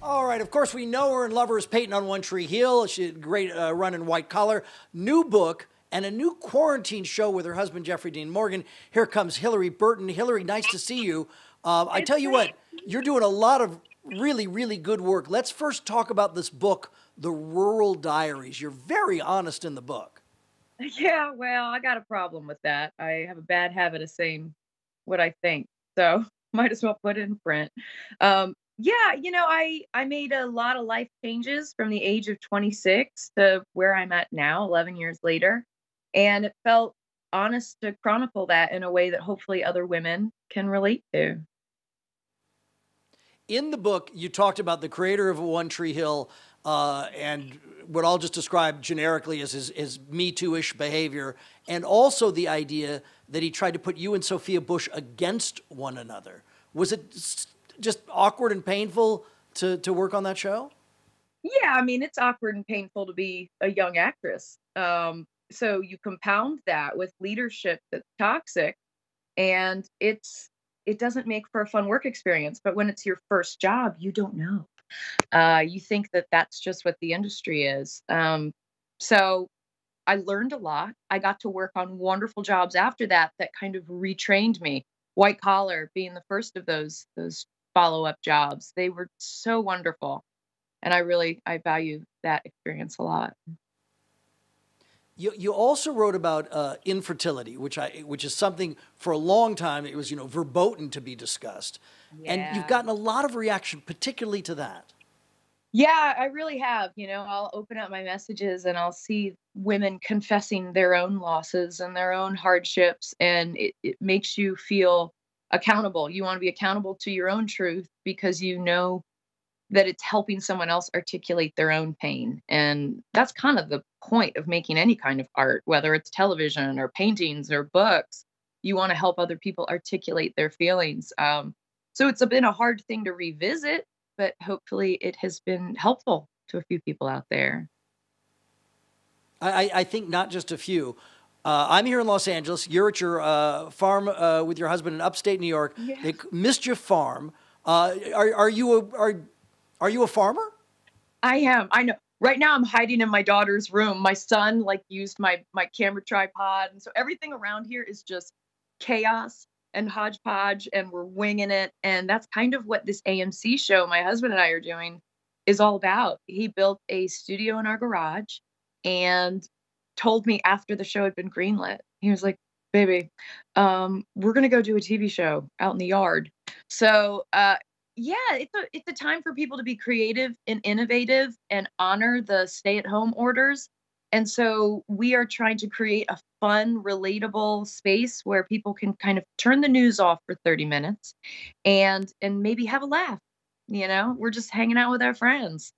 All right, of course, we know her and love her as Peyton on One Tree Hill. She had a great run in White Collar. New book and a new quarantine show with her husband, Jeffrey Dean Morgan. Here comes Hilarie Burton. Hilarie, nice to see you. I tell you what, you're doing a lot of really, really good work. Let's first talk about this book, The Rural Diaries. You're very honest in the book. Yeah, well, I got a problem with that. I have a bad habit of saying what I think, so might as well put it in print. Yeah, I made a lot of life changes from the age of 26 to where I'm at now, 11 years later, and it felt honest to chronicle that in a way that hopefully other women can relate to. In the book, you talked about the creator of One Tree Hill and what I'll just describe generically as his Me Too-ish behavior, and also the idea that he tried to put you and Sophia Bush against one another. Was it just awkward and painful to work on that show? Yeah, I mean, it's awkward and painful to be a young actress. So you compound that with leadership that's toxic, and it doesn't make for a fun work experience. But when it's your first job, you don't know. You think that that's just what the industry is. So I learned a lot. I got to work on wonderful jobs after that that kind of retrained me. White Collar being the first of those follow-up jobs. They were so wonderful. And I value that experience a lot. You also wrote about infertility, which is something for a long time it was verboten to be discussed, and you've gotten a lot of reaction, particularly to that. Yeah, I really have. I'll open up my messages and I'll see women confessing their own losses and their own hardships, and it makes you feel accountable. You want to be accountable to your own truth because you know that it's helping someone else articulate their own pain. And that's kind of the point of making any kind of art, whether it's television or paintings or books. You want to help other people articulate their feelings. So it's been a hard thing to revisit, but hopefully it has been helpful to a few people out there. I think not just a few. I'm here in Los Angeles. You're at your farm with your husband in upstate New York, Yeah. Mischief Farm. Are you a farmer? I am. I know. Right now I'm hiding in my daughter's room. My son used my camera tripod. And so everything around here is just chaos and hodgepodge, and we're winging it. And that's kind of what this AMC show my husband and I are doing is all about. He built a studio in our garage and told me after the show had been greenlit, he was like, baby, we're going to go do a TV show out in the yard. So, yeah, it's a time for people to be creative and innovative and honor the stay-at-home orders. And so we are trying to create a fun, relatable space where people can kind of turn the news off for 30 minutes and maybe have a laugh. We're just hanging out with our friends.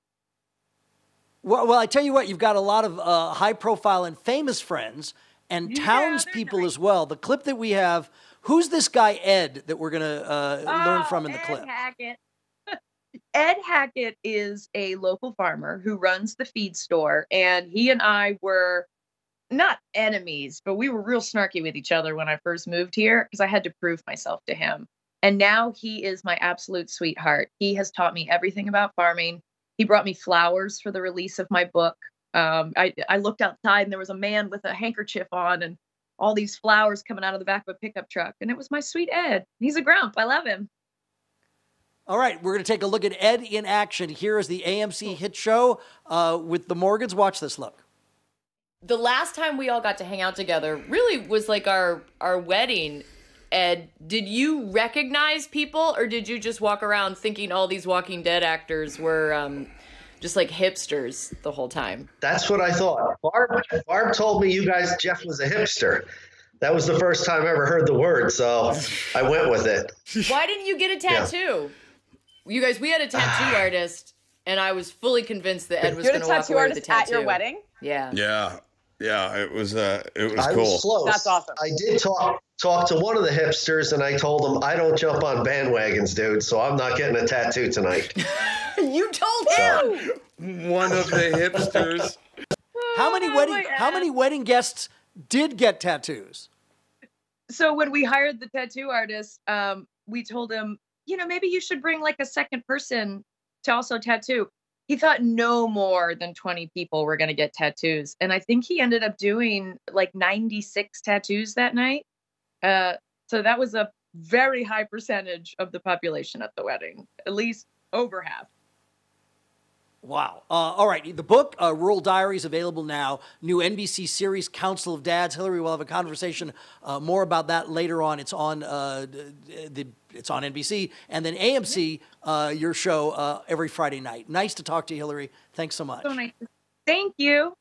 Well, I tell you what, you've got a lot of high-profile and famous friends and townspeople as well. The clip that we have, who's this guy Ed that we're going to learn from in the clip? Hackett. Ed Hackett is a local farmer who runs the feed store, and he and I were not enemies, but we were real snarky with each other when I first moved here because I had to prove myself to him. And now he is my absolute sweetheart. He has taught me everything about farming. He brought me flowers for the release of my book. I looked outside and there was a man with a handkerchief on and all these flowers coming out of the back of a pickup truck. And it was my sweet Ed. He's a grump. I love him. All right, we're going to take a look at Ed in action. Here is the AMC hit show with the Morgans. Watch this, look. The last time we all got to hang out together really was like our wedding. Ed, did you recognize people, or did you just walk around thinking all these Walking Dead actors were just like hipsters the whole time? That's what I thought. Barb told me Jeff was a hipster. That was the first time I ever heard the word, so I went with it. Why didn't you get a tattoo? Yeah. You guys, we had a tattoo artist, and I was fully convinced that Ed was going to walk away with the tattoo. At your wedding? Yeah. Yeah, it was cool. I was close. That's awesome. I did talk to one of the hipsters, and I told him, I don't jump on bandwagons, dude, so I'm not getting a tattoo tonight. You told him? One of the hipsters. How many wedding guests did get tattoos? So when we hired the tattoo artist, we told him, maybe you should bring like a second person to also tattoo. He thought no more than 20 people were going to get tattoos. And I think he ended up doing like 96 tattoos that night. So that was a very high percentage of the population at the wedding, at least over half. Wow. All right. The book, Rural Diaries, available now. New NBC series, Council of Dads. Hilarie, we'll have a conversation more about that later on. It's on it's on NBC. And then AMC, your show every Friday night. Nice to talk to you, Hilarie. Thanks so much. So nice. Thank you.